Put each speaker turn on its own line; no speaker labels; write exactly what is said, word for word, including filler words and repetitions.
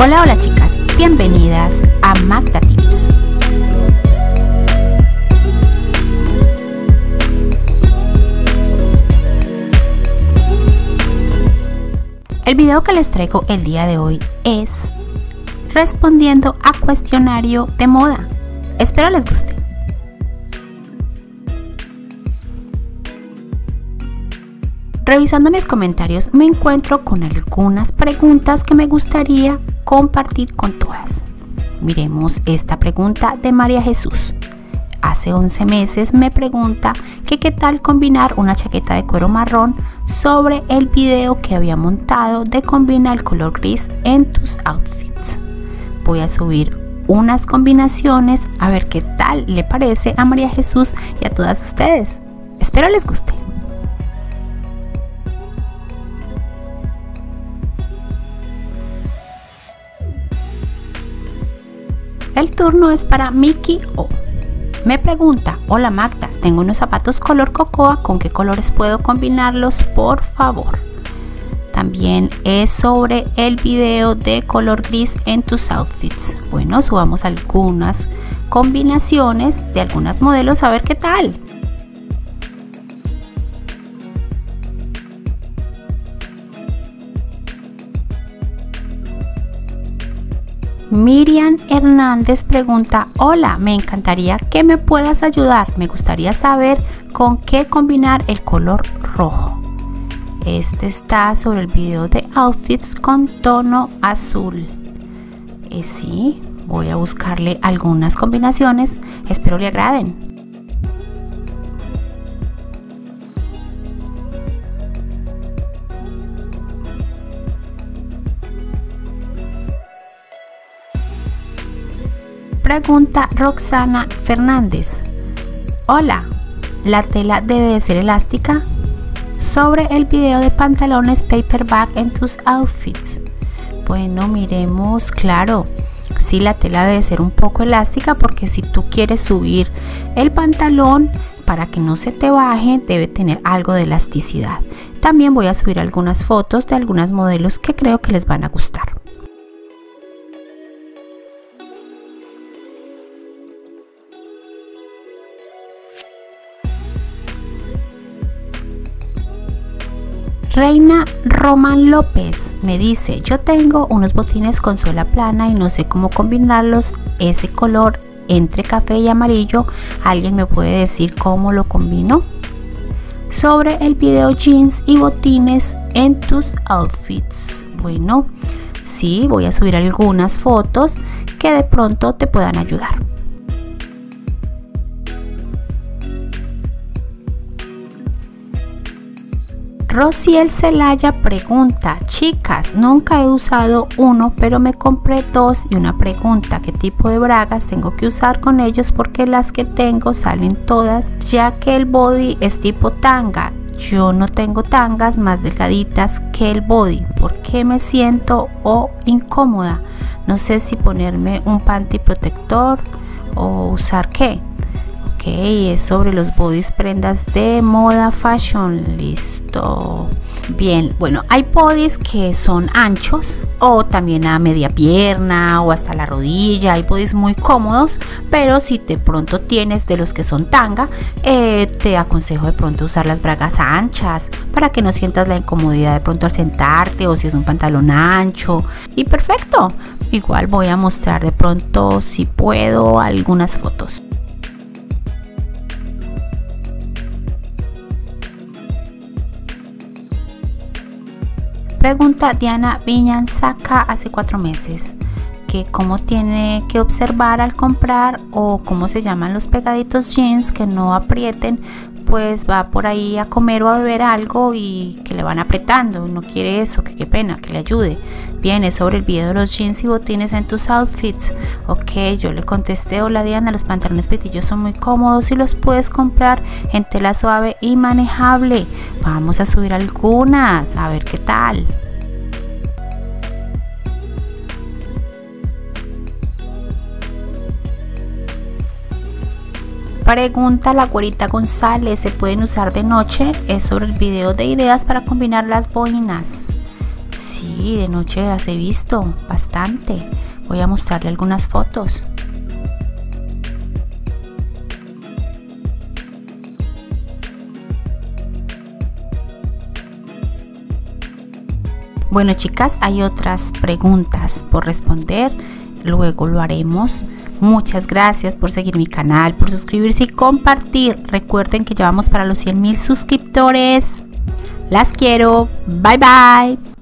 Hola, hola chicas, bienvenidas a Magda Tips. El video que les traigo el día de hoy es respondiendo a cuestionario de moda. Espero les guste. Revisando mis comentarios me encuentro con algunas preguntas que me gustaría compartir con todas. Miremos esta pregunta de María Jesús. Hace once meses me pregunta que qué tal combinar una chaqueta de cuero marrón sobre el video que había montado de combinar el color gris en tus outfits. Voy a subir unas combinaciones a ver qué tal le parece a María Jesús y a todas ustedes. Espero les guste. El turno es para Mickey O. Me pregunta: hola Magda, tengo unos zapatos color cocoa, ¿con qué colores puedo combinarlos, por favor? También es sobre el video de color gris en tus outfits. Bueno, subamos algunas combinaciones de algunos modelos a ver qué tal. Miriam Hernández pregunta: hola, me encantaría que me puedas ayudar, me gustaría saber con qué combinar el color rojo. Este está sobre el video de outfits con tono azul. Eh, sí, voy a buscarle algunas combinaciones, espero le agraden. Pregunta Roxana Fernández: hola, ¿la tela debe de ser elástica? Sobre el video de pantalones paperback en tus outfits. Bueno, miremos, claro, sí, la tela debe ser un poco elástica porque si tú quieres subir el pantalón para que no se te baje, debe tener algo de elasticidad. También voy a subir algunas fotos de algunos modelos que creo que les van a gustar. Reina Román López me dice: yo tengo unos botines con suela plana y no sé cómo combinarlos, ese color entre café y amarillo, ¿alguien me puede decir cómo lo combino? Sobre el video jeans y botines en tus outfits. Bueno, sí, voy a subir algunas fotos que de pronto te puedan ayudar. Rociel Celaya pregunta: chicas, nunca he usado uno, pero me compré dos y una pregunta: ¿qué tipo de bragas tengo que usar con ellos? Porque las que tengo salen todas, ya que el body es tipo tanga. Yo no tengo tangas más delgaditas que el body, porque me siento o incómoda. No sé si ponerme un panty protector o usar qué. Ok, es sobre los bodies, prendas de moda fashion. Listo. Bien, bueno, hay bodies que son anchos o también a media pierna o hasta la rodilla. Hay bodies muy cómodos, pero si de pronto tienes de los que son tanga, eh, te aconsejo de pronto usar las bragas anchas para que no sientas la incomodidad de pronto al sentarte, o si es un pantalón ancho. Y perfecto. Igual voy a mostrar de pronto, si puedo, algunas fotos. Pregunta Diana Viñanzaca hace cuatro meses que cómo tiene que observar al comprar o cómo se llaman los pegaditos jeans que no aprieten, pues va por ahí a comer o a beber algo y que le van apretando, no quiere eso, que qué pena, que le ayude. Viene sobre el video de los jeans y botines en tus outfits. Ok, yo le contesté: hola Diana, los pantalones petillos son muy cómodos y los puedes comprar en tela suave y manejable. Vamos a subir algunas, a ver qué tal. Pregunta la Güerita González: ¿se pueden usar de noche? Es sobre el video de ideas para combinar las boinas. Sí, Sí, de noche las he visto bastante. Voy a mostrarle algunas fotos. Bueno, chicas, hay otras preguntas por responder. Luego lo haremos. Muchas gracias por seguir mi canal, por suscribirse y compartir. Recuerden que ya vamos para los cien mil suscriptores. Las quiero. Bye bye.